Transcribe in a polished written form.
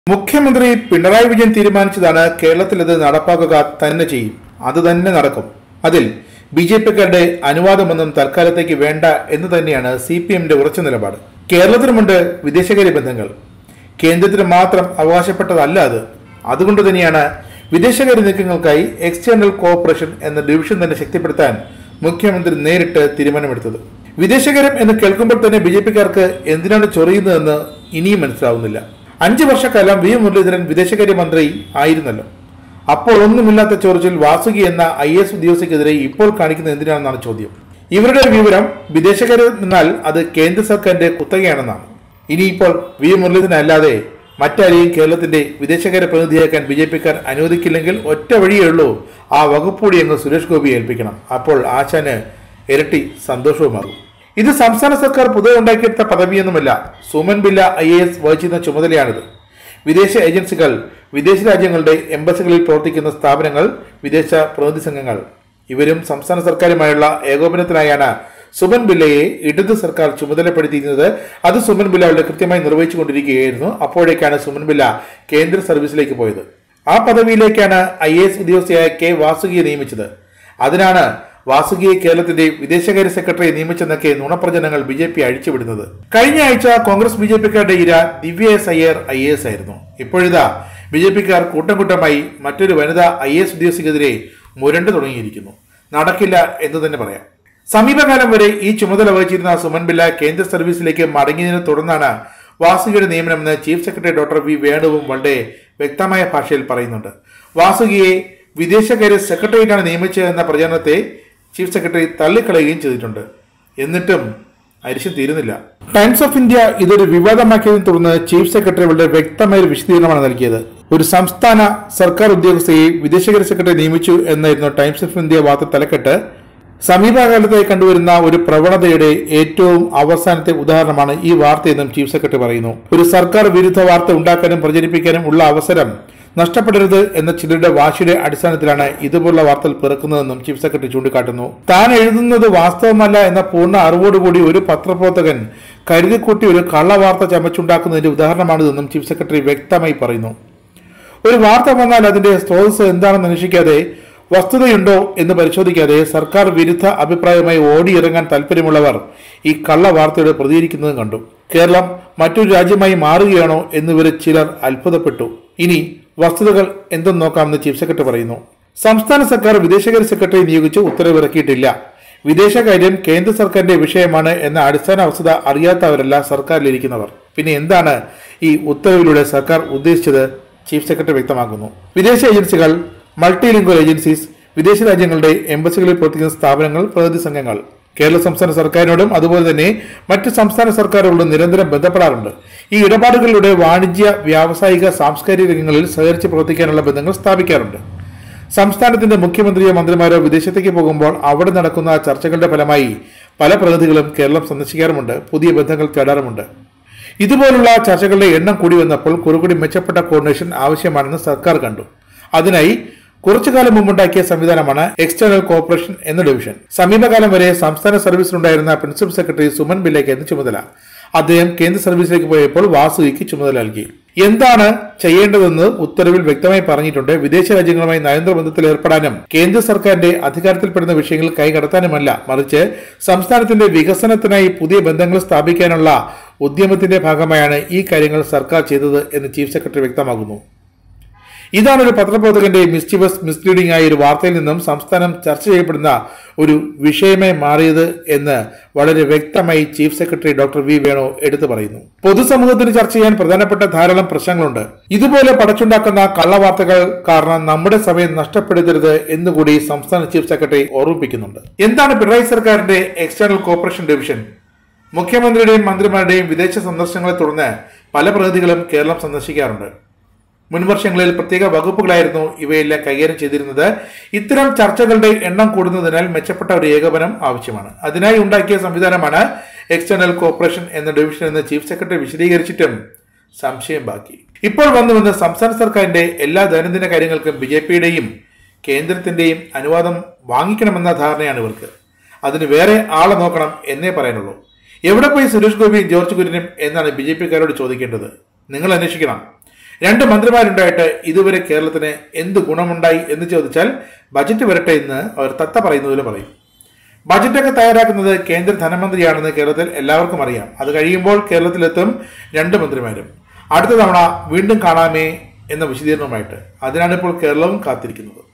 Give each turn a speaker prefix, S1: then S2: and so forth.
S1: മുഖ്യമന്ത്രി പിണറായി വിജയൻ തീരുമാനിച്ചതാണ് കേരളത്തിൽ ഇത് നടപ്പാക്കുക തന്നെ ചെയ്യും. അത് തന്നെ നടക്കും. അതിൽ ബിജെപിക്കാരുടെ അനുവാദമൊന്നും തൽക്കാലത്തേക്ക് വേണ്ട എന്ന് തന്നെയാണ് CPMന്റെ ഉറച്ച നിലപാട്. കേരളത്തിനുമുണ്ട് വിദേശകാര്യ ബന്ധങ്ങൾ. കേന്ദ്രത്തിന് മാത്രം അവകാശപ്പെട്ടതല്ല അത്. അതുകൊണ്ട് തന്നെയാണ് വിദേശകാര്യ നീക്കങ്ങൾക്കായി എക്സ്റ്റേണൽ കോഓപ്പറേഷൻ എന്ന ഡിവിഷൻ തന്നെ ശക്തിപ്പെടുത്താൻ മുഖ്യമന്ത്രി നേരിട്ട് തീരുമാനമെടുത്തത്. വിദേശകാര്യം എന്ന് കേൾക്കുമ്പോൾ തന്നെ ബിജെപിക്കാർക്ക് എന്തിനാണ് ചൊറിയുന്നതെന്ന് ഇനിയും മനസ്സിലാവുന്നില്ല. 5 വർഷക്കാലം വി മുരളീധരൻ വിദേശകാര്യമന്ത്രി ആയിരുന്നല്ലോ. അപ്പോൾ ഒന്നുമില്ലാത്ത ചൊറിച്ചിൽ വാസുകി എന്ന IAS ഉദ്യോഗസ്ഥയ്ക്കെതിരെ ഇപ്പോൾ കാണിക്കുന്നത് എന്തിനാണെന്നാണ് ചോദ്യം. ഇവരുടെ വിവരം വിദേശകാര്യം എന്നാൽ അത് കേന്ദ്ര സർക്കാരിന്റെ കുത്തകയാണെന്നാണ്. ഇനിയിപ്പോൾ വി മുരളീധരൻ അല്ലാതെ മറ്റാരെയും കേരളത്തിന്റെ വിദേശകാര്യ പ്രതിനിധിയാക്കാൻ ബിജെപിക്കാർ അനുവദിക്കില്ലെങ്കിൽ ഒറ്റ വഴിയേ ഉള്ളൂ, ആ വകുപ്പൂടി അങ്ങ് സുരേഷ് ഗോപിയെ ഏൽപ്പിക്കണം. അപ്പോൾ ആശാന് ഇരട്ടി സന്തോഷവുമാകും. ഇത് സംസ്ഥാന സർക്കാർ പുതുതായി ഉണ്ടാക്കിയെടുത്ത പദവിയൊന്നുമല്ല. സുമൻ പില്ല IAS വഹിച്ചിരുന്ന ചുമതലയാണിത്. വിദേശ ഏജൻസികൾ, വിദേശ രാജ്യങ്ങളുടെ എംബസികളിൽ പ്രവർത്തിക്കുന്ന സ്ഥാപനങ്ങൾ, വിദേശ പ്രതിനിധി സംഘങ്ങൾ ഇവരും സംസ്ഥാന സർക്കാരുമായുള്ള ഏകോപനത്തിനായാണ് സുമൻ പില്ലയെ ഇടത് സർക്കാർ ചുമതലപ്പെടുത്തിയിരുന്നത്. അത് സുമൻ പില്ല അവിടെ കൃത്യമായി നിർവഹിച്ചുകൊണ്ടിരിക്കുകയായിരുന്നു. അപ്പോഴേക്കാണ് സുമൻ പില്ല കേന്ദ്ര സർവീസിലേക്ക് പോയത്. ആ പദവിയിലേക്കാണ് IAS ഉദ്യോഗസ്ഥയായ K വാസുകിയെ നിയമിച്ചത്. അതിനാണ് വാസുകിയെ കേരളത്തിന്റെ വിദേശകാര്യ സെക്രട്ടറിയെ നിയമിച്ചെന്നൊക്കെ നുണപ്രചരണങ്ങൾ BJP അഴിച്ചുവിടുന്നത്. കഴിഞ്ഞ ആഴ്ച കോൺഗ്രസ് BJPക്കാരുടെ ഇര ദിവ്യ S. അയ്യർ IAS ആയിരുന്നു. ഇപ്പോഴിതാ BJPക്കാർ കൂട്ടം കൂട്ടമായി മറ്റൊരു വനിതാ IAS ഉദ്യോഗസ്ഥയ്ക്കെതിരെ മുരണ്ടു തുടങ്ങിയിരിക്കുന്നു. നടക്കില്ല എന്ന് തന്നെ പറയാം. സമീപകാലം വരെ ഈ ചുമതല വഹിച്ചിരുന്ന സുമൻ പില്ല കേന്ദ്ര സർവീസിലേക്ക് മടങ്ങിയതിനെ തുടർന്നാണ് വാസുകിയുടെ നിയമനമെന്ന് ചീഫ് സെക്രട്ടറി ഡോക്ടർ വി വേണുവും വളരെ വ്യക്തമായ ഭാഷയിൽ പറയുന്നുണ്ട്. വാസുകിയെ വിദേശകാര്യ സെക്രട്ടറിയാണ് നിയമിച്ചതെന്ന പ്രചാരണത്തെ ചീഫ് സെക്രട്ടറി തള്ളിക്കളയുകയും ചെയ്തിട്ടുണ്ട്. എന്നിട്ടും അരിശം തീരുന്നില്ല. ടൈംസ് ഓഫ് ഇന്ത്യ ഇതൊരു വിവാദമാക്കിയതിനെ തുടർന്ന് ചീഫ് സെക്രട്ടറി വളരെ വ്യക്തമായ ഒരു വിശദീകരണമാണ് നൽകിയത്. ഒരു സംസ്ഥാന സർക്കാർ ഉദ്യോഗസ്ഥയെ വിദേശകാര്യ സെക്രട്ടറി നിയമിച്ചു എന്നായിരുന്നു ടൈംസ് ഓഫ് ഇന്ത്യ വാർത്ത തലക്കെട്ട്. സമീപകാലത്തായി കണ്ടുവരുന്ന ഒരു പ്രവണതയുടെ ഏറ്റവും അവസാനത്തെ ഉദാഹരണമാണ് ഈ വാർത്തയെന്നും ചീഫ് സെക്രട്ടറി പറയുന്നു. ഒരു സർക്കാർ വിരുദ്ധ വാർത്ത ഉണ്ടാക്കാനും പ്രചരിപ്പിക്കാനും ഉള്ള അവസരം നഷ്ടപ്പെടരുത് എന്ന ചിലരുടെ വാശിയുടെ അടിസ്ഥാനത്തിലാണ് ഇതുപോലുള്ള വാർത്തകൾ പിറക്കുന്നതെന്നും ചീഫ് സെക്രട്ടറി ചൂണ്ടിക്കാട്ടുന്നു. താൻ എഴുതുന്നത് വാസ്തവമല്ല എന്ന പൂർണ്ണ അറിവോടുകൂടി ഒരു പത്രപ്രവർത്തകൻ കരുതിക്കൂട്ടി ഒരു കള്ളവാർത്ത ചമച്ചുണ്ടാക്കുന്നതിന്റെ ഉദാഹരണമാണിതെന്നും ചീഫ് സെക്രട്ടറി വ്യക്തമായി പറയുന്നു. ഒരു വാർത്ത വന്നാൽ അതിന്റെ സ്രോതസ് എന്താണെന്ന് അന്വേഷിക്കാതെ, വസ്തുതയുണ്ടോ എന്ന് പരിശോധിക്കാതെ സർക്കാർ വിരുദ്ധ അഭിപ്രായവുമായി ഓടിയിറങ്ങാൻ താല്പര്യമുള്ളവർ ഈ കള്ള വാർത്തയോട് പ്രതികരിക്കുന്നതും കണ്ടു. കേരളം മറ്റൊരു രാജ്യമായി മാറുകയാണോ എന്നിവരെ ചിലർ അത്ഭുതപ്പെട്ടു. ഇനി വസ്തുതകൾ എന്തെന്ന് നോക്കാമെന്ന് ചീഫ് സെക്രട്ടറി പറയുന്നു. സംസ്ഥാന സർക്കാർ വിദേശകാര്യ സെക്രട്ടറി നിയോഗിച്ച് ഉത്തരവിറക്കിയിട്ടില്ല. വിദേശകാര്യം കേന്ദ്ര സർക്കാരിന്റെ വിഷയമാണ് എന്ന അടിസ്ഥാന വസ്തുത അറിയാത്തവരല്ല സർക്കാരിലിരിക്കുന്നവർ. പിന്നെ എന്താണ് ഈ ഉത്തരവിലൂടെ സർക്കാർ ഉദ്ദേശിച്ചത്? ചീഫ് സെക്രട്ടറി വ്യക്തമാക്കുന്നു. വിദേശ ഏജൻസികൾ, മൾട്ടിലിംഗ്വൽ ഏജൻസീസ്, വിദേശ രാജ്യങ്ങളുടെ എംബസികളിൽ പ്രവർത്തിക്കുന്ന സ്ഥാപനങ്ങൾ, പ്രതിനിധി സംഘങ്ങൾ കേരള സംസ്ഥാന സർക്കാരിനോടും അതുപോലെ തന്നെ മറ്റ് സംസ്ഥാന സർക്കാരുകളോടും നിരന്തരം ബന്ധപ്പെടാറുണ്ട്. ഈ ഇടപാടുകളിലൂടെ വാണിജ്യ, വ്യാവസായിക, സാംസ്കാരിക രംഗങ്ങളിൽ സഹകരിച്ച് പ്രവർത്തിക്കാനുള്ള ബന്ധങ്ങൾ സ്ഥാപിക്കാറുണ്ട്. സംസ്ഥാനത്തിന്റെ മുഖ്യമന്ത്രിയോ മന്ത്രിമാരോ വിദേശത്തേക്ക് പോകുമ്പോൾ അവിടെ നടക്കുന്ന ചർച്ചകളുടെ ഫലമായി പല പ്രതിനിധികളും കേരളം സന്ദർശിക്കാറുമുണ്ട്, പുതിയ ബന്ധങ്ങൾ തേടാറുമുണ്ട്. ഇതുപോലുള്ള ചർച്ചകളുടെ എണ്ണം കൂടി വന്നപ്പോൾ കുറച്ചുകൂടി മെച്ചപ്പെട്ട കോർഡിനേഷൻ ആവശ്യമാണെന്ന് സർക്കാർ കണ്ടു. അതിനായി കുറച്ചുകാലം മുമ്പുണ്ടാക്കിയ സംവിധാനമാണ് എക്സ്റ്റേണൽ കോഓപ്പറേഷൻ എന്ന ഡിവിഷൻ. സമീപകാലം വരെ സംസ്ഥാന സർവീസിലുണ്ടായിരുന്ന പ്രിൻസിപ്പൽ സെക്രട്ടറി സുമൻ പില്ലയ്ക്കായിരുന്നു ചുമതല. അദ്ദേഹം കേന്ദ്ര സർവീസിലേക്ക് പോയപ്പോൾ വാസുകിക്ക് ചുമതല നൽകി. എന്താണ് ചെയ്യേണ്ടതെന്ന് ഉത്തരവിൽ വ്യക്തമായി പറഞ്ഞിട്ടുണ്ട്. വിദേശ രാജ്യങ്ങളുമായി നയതന്ത്ര ബന്ധത്തിൽ ഏർപ്പെടാനും കേന്ദ്ര സർക്കാരിന്റെ അധികാരത്തിൽപ്പെടുന്ന വിഷയങ്ങൾ കൈകടത്താനുമല്ല, മറിച്ച് സംസ്ഥാനത്തിന്റെ വികസനത്തിനായി പുതിയ ബന്ധങ്ങൾ സ്ഥാപിക്കാനുള്ള ഉദ്യമത്തിന്റെ ഭാഗമായാണ് ഈ കാര്യങ്ങൾ സർക്കാർ ചെയ്തത് എന്ന് ചീഫ് സെക്രട്ടറി വ്യക്തമാക്കുന്നു. ഇതാണ് ഒരു പത്രപ്രവർത്തകന്റെ മിസ്ലീഡിംഗ് ആയ ഒരു വാർത്തയിൽ നിന്നും സംസ്ഥാനം ചർച്ച ചെയ്യപ്പെടുന്ന ഒരു വിഷയമായി മാറിയത് എന്ന് വളരെ വ്യക്തമായി chief secretary doctor V Venu എടുത്തു പറയുന്നു. പൊതുസമൂഹത്തിന് ചർച്ച ചെയ്യാൻ പ്രധാനപ്പെട്ട ധാരാളം പ്രശ്നങ്ങളുണ്ട്. ഇതുപോലെ പടച്ചുണ്ടാക്കുന്ന കള്ളവാർത്തകൾ കാരണം നമ്മുടെ സമയം നഷ്ടപ്പെടുത്തരുത് എന്നുകൂടി സംസ്ഥാന ചീഫ് സെക്രട്ടറി ഓർമ്മിപ്പിക്കുന്നുണ്ട്. എന്താണ് പിണറായി സർക്കാരിന്റെ എക്സ്റ്റേണൽ കോഓപ്പറേഷൻ ഡിവിഷൻ? മുഖ്യമന്ത്രിയുടെയും മന്ത്രിമാരുടെയും വിദേശ സന്ദർശനങ്ങളെ തുടർന്ന് പല പ്രതിനിധികളും കേരളം സന്ദർശിക്കാറുണ്ട്. മുൻവർഷങ്ങളിൽ പ്രത്യേക വകുപ്പുകളായിരുന്നു ഇവയെല്ലാം കൈകാര്യം ചെയ്തിരുന്നത്. ഇത്തരം ചർച്ചകളുടെ എണ്ണം കൂടുന്നതിനാൽ മെച്ചപ്പെട്ട ഒരു ഏകോപനം ആവശ്യമാണ്. അതിനായി ഉണ്ടാക്കിയ സംവിധാനമാണ് എക്സ്റ്റേണൽ കോഓപ്പറേഷൻ എന്ന ഡിവിഷൻ എന്ന് ചീഫ് സെക്രട്ടറി വിശദീകരിച്ചിട്ടും സംശയം ബാക്കി. ഇപ്പോൾ വന്നുവന്ന് സംസ്ഥാന സർക്കാരിന്റെ എല്ലാ ദൈനംദിന കാര്യങ്ങൾക്കും BJPയുടെയും കേന്ദ്രത്തിന്റെയും അനുവാദം വാങ്ങിക്കണമെന്ന ധാരണയാണ് ഇവർക്ക്. അതിന് വേറെ ആളെ നോക്കണം എന്നേ പറയാനുള്ളൂ. എവിടെ പോയി സുരേഷ് ഗോപിയും ജോർജ് കുര്യനും എന്നാണ് BJPക്കാരോട് ചോദിക്കേണ്ടത്. നിങ്ങൾ അന്വേഷിക്കണം. 2 മന്ത്രിമാരുണ്ടായിട്ട് ഇതുവരെ കേരളത്തിന് എന്ത് ഗുണമുണ്ടായി എന്ന് ചോദിച്ചാൽ ബജറ്റ് വരട്ടെ എന്ന് അവർ തത്ത പറയുന്നതിൽ പറയും. ബജറ്റൊക്കെ തയ്യാറാക്കുന്നത് കേന്ദ്ര ധനമന്ത്രിയാണെന്ന് കേരളത്തിൽ എല്ലാവർക്കും അറിയാം. അത് കഴിയുമ്പോൾ കേരളത്തിലെത്തും 2 മന്ത്രിമാരും. അടുത്ത തവണ വീണ്ടും കാണാമേ എന്ന വിശദീകരണവുമായിട്ട്. അതിനാണ് ഇപ്പോൾ കേരളവും കാത്തിരിക്കുന്നത്.